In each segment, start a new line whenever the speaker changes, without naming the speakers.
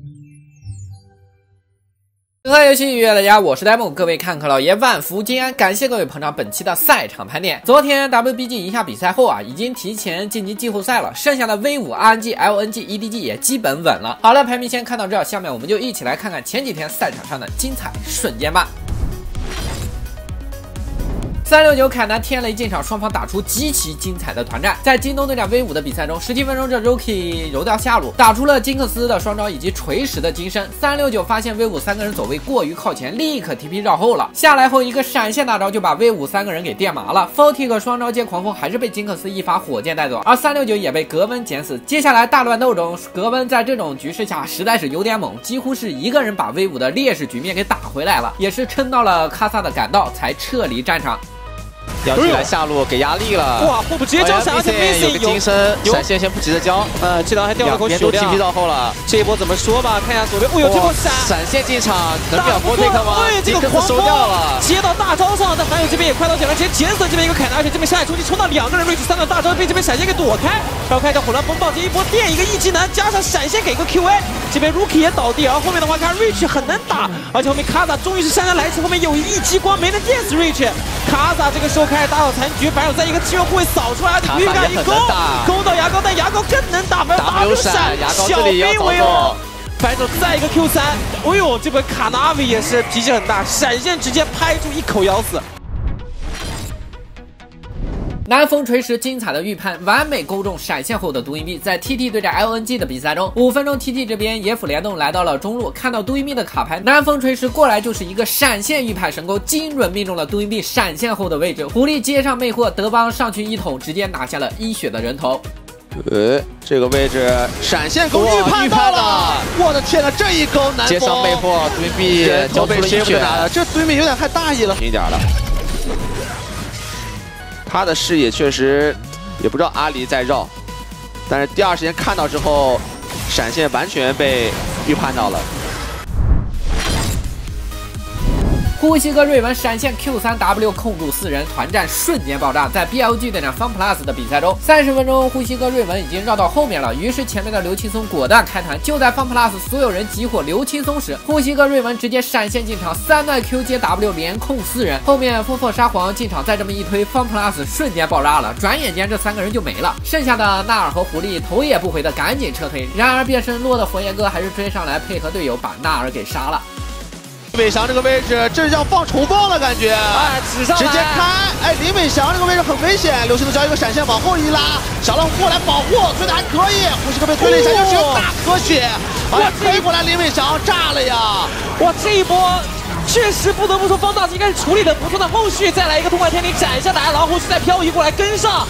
和游戏约大家，我是呆梦，各位看客老爷万福金安，感谢各位捧场本期的赛场盘点。昨天 WBG 赢下比赛后啊，已经提前晋级季后赛了，剩下的 V5、RNG、LNG、EDG 也基本稳了。好了，排名先看到这，下面我们就一起来看看前几天赛场上的精彩瞬间吧。369凯南天雷进场，双方打出极其精彩的团战。在京东对战 V5 的比赛中，17分钟这 Rookie 柔掉下路，打出了金克斯的双招以及锤石的金身。369发现 V5 3个人走位过于靠前，立刻 TP 绕后了。下来后一个闪现大招就把 V5 3个人给电麻了。Fortic 双招接狂风还是被金克斯一发火箭带走，而369也被格温捡死。接下来大乱斗中，格温在这种局势下实在是有点猛，几乎是一个人把 V5 的劣势局面给打回来了，也是撑到了卡萨的赶到才撤离战场。
要起来下路给压力了，
哇！互补直接交闪，而且
Missing 有个金身，闪现先不急着交，
这条还掉了口血
都 TP 到后了。
这一波怎么说吧？看一下左边，哦呦，这波
闪现进场能秒 Fortic 吗？
对，这个狂收掉了，接到大招上，但反友这边也快到点了，直接捡死这边一个凯南，而且这边下海冲击冲到2个人 ，Rich 3个大招被这边闪现给躲开，然后开一条火蓝风暴，这一波电一个 E 技能，加上闪现给个 QA， 这边 Rookie 也倒地，然后后面的话看 Rich 很能打，而且后面卡萨终于是姗姗来迟，后面有一激光没能电死 Rich， 卡萨这个时候开始打倒残局。反手在一个支援护卫扫出来，鱼竿一勾，勾到牙膏，但牙膏更能打，反正 W 闪，小兵为王，反手再一个 Q3，哎呦，这波卡纳维也是脾气很大，闪现直接拍住一口咬死。
南风锤石精彩的预判，完美勾中闪现后的毒鹰币。在 TT 对战 LNG 的比赛中，5分钟 TT 这边野辅联动来到了中路，看到毒鹰币的卡牌，南风锤石过来就是一个闪现预判神钩，精准命中了毒鹰币闪现后的位置。狐狸接上魅惑，德邦上去一捅，直接拿下了1血的人头。
这个位置闪现钩预判到了，我的天呐，这一钩南风接上魅惑，毒鹰币交出了1血，这毒鹰币有点太大意了，一点了。他的视野确实也不知道阿离在绕，但是第二时间看到之后，闪现完全被预判到了。
呼吸哥瑞文闪现 Q3W 控住4人，团战瞬间爆炸。在 BLG 对战 FunPlus 的比赛中，30分钟呼吸哥瑞文已经绕到后面了，于是前面的刘青松果断开团。就在 FunPlus 所有人集火刘青松时，呼吸哥瑞文直接闪现进场，3段 Q 接 W 连控4人。后面风破沙皇进场，再这么一推 ，FunPlus 瞬间爆炸了。转眼间这3个人就没了，剩下的纳尔和狐狸头也不回的赶紧撤退。然而变身落的佛爷哥还是追上来配合队友把纳尔给杀了。
林伟翔这个位置，这是像放重放的感觉，
哎，直接
开，哎，林伟翔这个位置很危险，刘星的交一个闪现往后一拉，小浪过来保护，推的还可以，呼吸哥被推了一下，又是个大咳血，哎，推过来林伟翔炸了呀！
哇，这一波确实不得不说方大应该是处理的不错的，后续再来一个痛快天灵斩下来，然后后续再漂移过来跟上。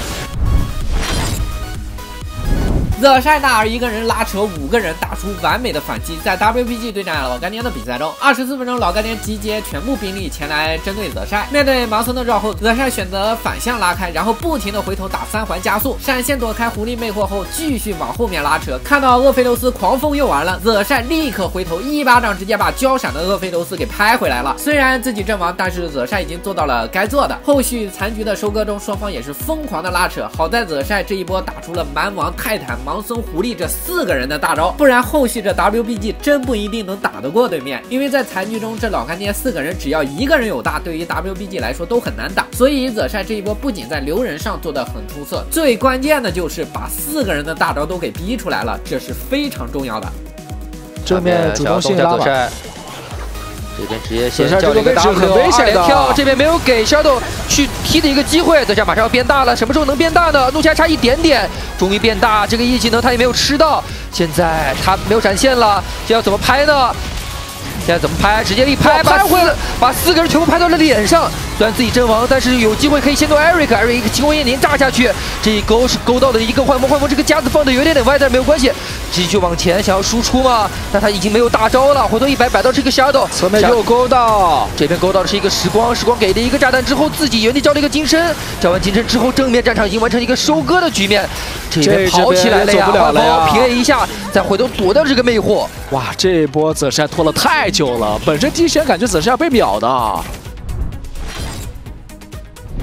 The Shy 纳尔一个人拉扯5个人，打出完美的反击。在 WBG 对战老干爹的比赛中，24分钟老干爹集结全部兵力前来针对 The Shy。面对盲僧的绕后 ，The Shy 选择反向拉开，然后不停的回头打3环加速，闪现躲开狐狸魅惑后，继续往后面拉扯。看到厄菲琉斯狂风用完了 ，The Shy 立刻回头一巴掌直接把交闪的厄菲琉斯给拍回来了。虽然自己阵亡，但是 The Shy 已经做到了该做的。后续残局的收割中，双方也是疯狂的拉扯。好在 The Shy 这一波打出了蛮王、泰坦、盲僧、狐狸这4个人的大招，不然后续这 WBG 真不一定能打得过对面。因为在残局中，这老干爹4个人只要1个人有大，对于 WBG 来说都很难打。所以 The Shy 这一波不仅在留人上做得很出色，最关键的就是把4个人的大招都给逼出来了，这是非常重要的。
正面主动性拉吧。
这边直接先叫了一个 W2连跳，这边没有给 Shadow 去踢的一个机会，等下马上要变大了，什么时候能变大呢？怒气还差一点点，终于变大，这个一技能他也没有吃到，现在他没有闪现了，这要怎么拍呢？现在怎么拍？直接一拍，把4个人全部拍到了脸上。虽然自己阵亡，但是有机会可以先动 Eric 一个激光焰灵炸下去。这一勾是勾到的一个幻风这个夹子放的有点歪，但没有关系，继续往前想要输出嘛。但他已经没有大招了，回头100摆到这个 Shadow，
侧面又勾到，
这边勾到的是一个时光给了一个炸弹之后，自己原地交了一个金身，交完金身之后，正面战场已经完成一个收割的局面。这边跑起来了呀，幻风平 A 一下，再回头躲掉这个魅惑。
哇，这一波The Shy拖了太久了，本身第一时间感觉The Shy要被秒的。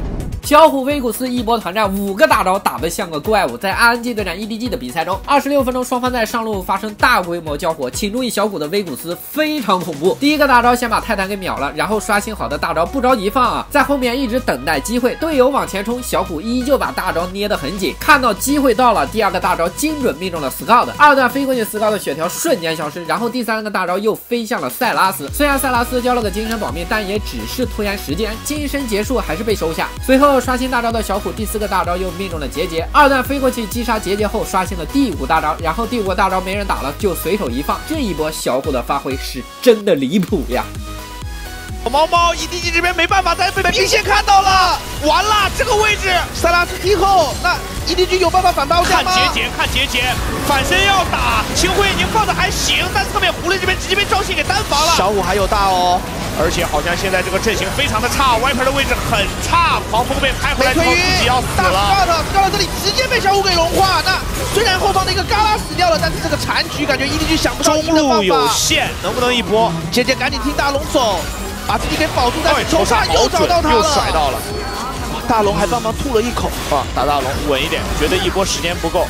小虎 V 古斯一波团战5个大招打得像个怪物。在 RNG 对战 EDG 的比赛中，26分钟双方在上路发生大规模交火，请注意小虎的 V 古斯非常恐怖。第一个大招先把泰坦给秒了，然后刷新好的大招不着急放啊，在后面一直等待机会，队友往前冲，小虎依旧把大招捏得很紧，看到机会到了，第二个大招精准命中了 Scout， 二段飞过去 Scout 的血条瞬间消失，然后第三个大招又飞向了塞拉斯，虽然塞拉斯交了个精神保命，但也只是拖延时间，金身结束还是被收下。随后刷新大招的小虎第4个大招又命中了杰杰，二段飞过去击杀杰杰后刷新了第5大招，然后第5个大招没人打了就随手一放，这一波小虎的发挥是真的离谱呀。
毛毛 EDG 这边没办法，但是被明显看到了，完了这个位置塞拉斯踢后，那 EDG 有办法反包下吗？
看杰杰，反身要打，秦晖已经放的还行，但是侧面狐狸这边直接被赵信给单防了。
小虎还有大哦，
而且好像现在这个阵型非常的差 ，Viper 的位置很差，狂风被拍回来之后自己要死了。
到了这里直接被小虎给融化。那虽然后方的一个嘎拉死掉了，但是这个残局感觉 EDG 想不到
中路有限，能不能一波？
杰杰赶紧听大龙走。把自己给保住，但是头上又找到他了，
又甩到了。
大龙还帮忙吐了一口
啊！打大龙稳一点，觉得一波时间不够。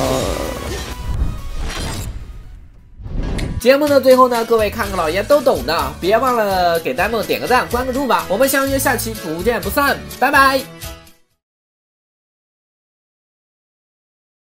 节目的最后呢，各位看看老爷都懂的，别忘了给呆萌点个赞，关个注吧。我们相约下期不见不散，拜拜。